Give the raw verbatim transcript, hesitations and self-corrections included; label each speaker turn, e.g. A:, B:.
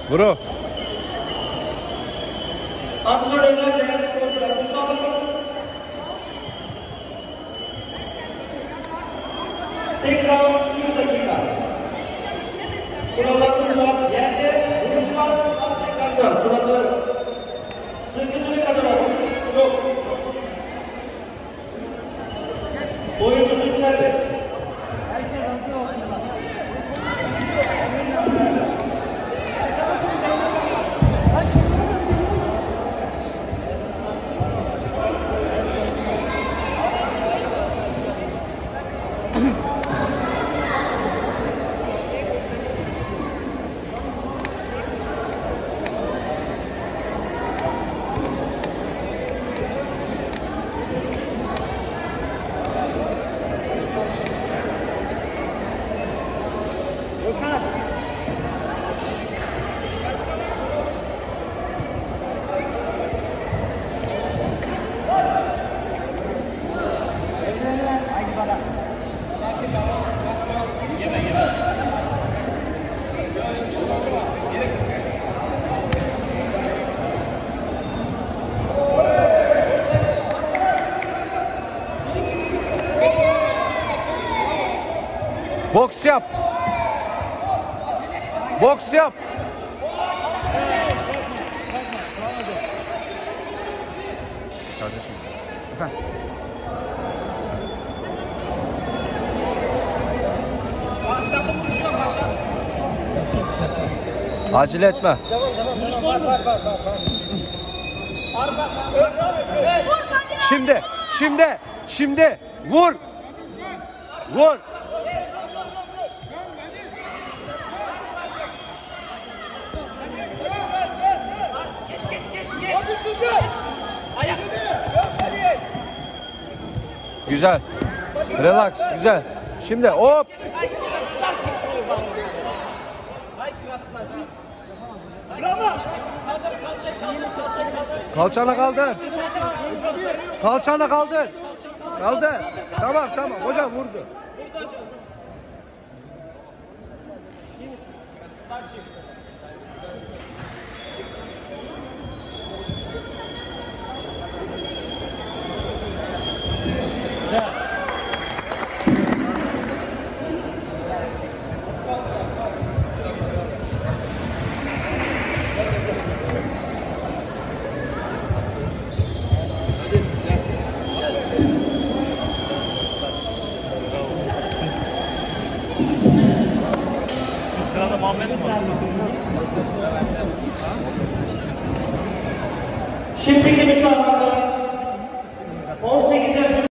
A: Bro.
B: Antrenörler değerli sporcular müsabakımız tekrar üç dakika. Kurallarımız var. Yerde vuruş var. Tekrar var. Suratları sırtını kadar vuruş yok. Boyun tutuş serbest.
A: Boks yap. Boks yap. Kardeşim. Efendim.
C: Başladım vuruşuna başladım.
A: Acele etme. Şimdi, şimdi, şimdi vur. Vur. Güzel. Relax, güzel. Şimdi hop. Kalçana kaldır. Kalçana kaldır. Kaldır. Tamam tamam. Hocam vurdu.
D: Sırada Muhammed mi var?
B: Şimdiki müsabaka on sekiz